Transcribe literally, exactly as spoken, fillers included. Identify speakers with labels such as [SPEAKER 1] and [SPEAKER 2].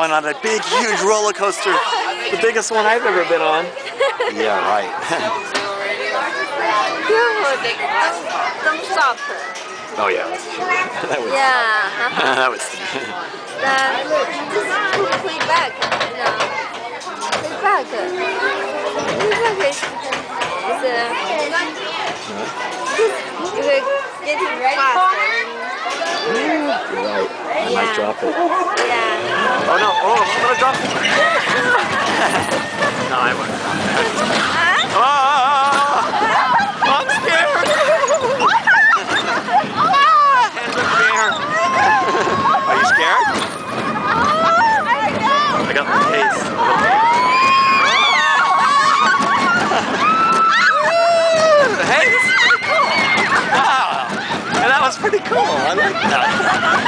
[SPEAKER 1] going on a big, huge roller coaster. The biggest one I've ever been on. Yeah, right. Oh yeah, that's true. That was,
[SPEAKER 2] yeah.
[SPEAKER 1] that was.
[SPEAKER 2] That just play back, you know. Play back. Play back is, is uh, you're getting faster.
[SPEAKER 1] You're right. I
[SPEAKER 2] Yeah.
[SPEAKER 1] might drop it.
[SPEAKER 2] Yeah.
[SPEAKER 1] Oh no! Oh, I'm gonna drop it. No, I won't.
[SPEAKER 2] Huh?
[SPEAKER 1] Oh, I'm scared. Hands up in the air. Are you scared? I got the taste. Hey, this is pretty cool. Wow. And that was pretty cool. I like that.